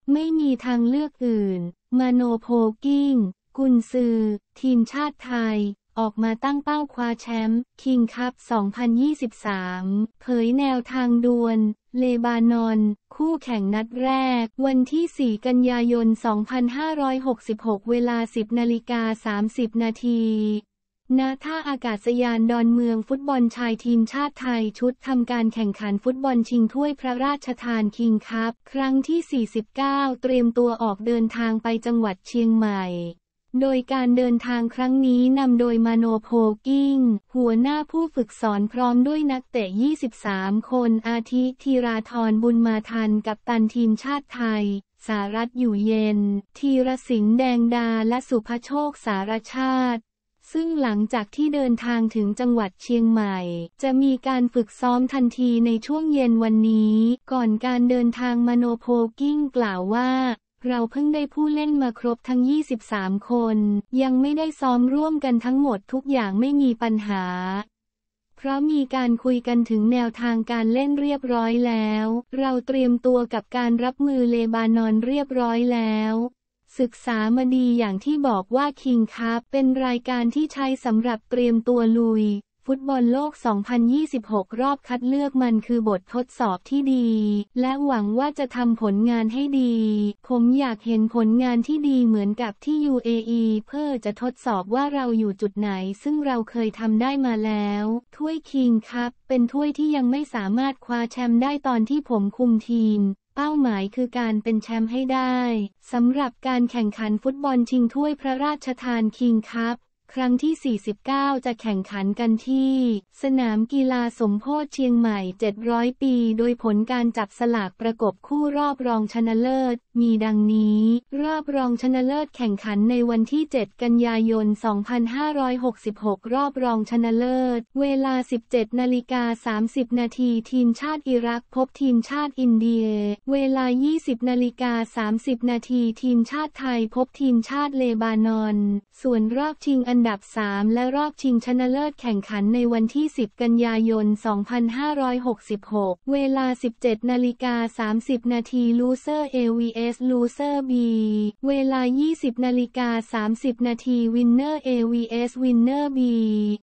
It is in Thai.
ไม่มีทางเลือกอื่นมาโนโพลกิ้งกุนซือทีมชาติไทยออกมาตั้งเป้าคว้าแชมป์คิงคัพ 2023 เผยแนวทางดวลเลบานอนคู่แข่งนัดแรกวันที่ 4 กันยายน 2566 เวลา 10:30 นาทีณ ท่าอากาศยานดอนเมืองฟุตบอลชายทีมชาติไทยชุดทำการแข่งขันฟุตบอลชิงถ้วยพระราชทานคิงคัพครั้งที่ 49 เตรียมตัวออกเดินทางไปจังหวัดเชียงใหม่โดยการเดินทางครั้งนี้นำโดยมาโนโพลกิ้งหัวหน้าผู้ฝึกสอนพร้อมด้วยนักเตะ 23 คนอาทิธีราธรบุญมาทันกัปตันทีมชาติไทยสารัตน์อยู่เย็นธีรสิงห์แดงดาและสุภโชคสารชาติซึ่งหลังจากที่เดินทางถึงจังหวัดเชียงใหม่จะมีการฝึกซ้อมทันทีในช่วงเย็นวันนี้ก่อนการเดินทางมาโนโพลกิ้งกล่าวว่าเราเพิ่งได้ผู้เล่นมาครบทั้ง 23 คนยังไม่ได้ซ้อมร่วมกันทั้งหมดทุกอย่างไม่มีปัญหาเพราะมีการคุยกันถึงแนวทางการเล่นเรียบร้อยแล้วเราเตรียมตัวกับการรับมือเลบานอนเรียบร้อยแล้วศึกษามาดีอย่างที่บอกว่าคิงคัพเป็นรายการที่ใช้สำหรับเตรียมตัวลุยฟุตบอลโลก 2026 รอบคัดเลือกมันคือบททดสอบที่ดีและหวังว่าจะทำผลงานให้ดีผมอยากเห็นผลงานที่ดีเหมือนกับที่ UAE เพื่อจะทดสอบว่าเราอยู่จุดไหนซึ่งเราเคยทำได้มาแล้วถ้วยคิงคัพเป็นถ้วยที่ยังไม่สามารถคว้าแชมป์ได้ตอนที่ผมคุมทีมเป้าหมายคือการเป็นแชมป์ให้ได้สำหรับการแข่งขันฟุตบอลชิงถ้วยพระราชทานคิงคัพครั้งที่ 49 จะแข่งขันกันที่สนามกีฬาสมโพธิเชียงใหม่ 700 ปีโดยผลการจับสลากประกบคู่รอบรองชนะเลิศมีดังนี้รอบรองชนะเลิศแข่งขันในวันที่ 7 กันยายน 2566 รอบรองชนะเลิศเวลา 17:30 นาทีทีมชาติอิรักพบทีมชาติอินเดียเวลา 20:30 นาทีทีมชาติไทยพบทีมชาติเลบานอนส่วนรอบชิงอันดับ 3 และรอบชิงชนะเลิศแข่งขันในวันที่ 10 กันยายน 2566 เวลา 17:30 นาทีลูเซอร์ A vs ลูเซอร์ B เวลา 20:30 นาทีวินเนอร์ A vs วินเนอร์ B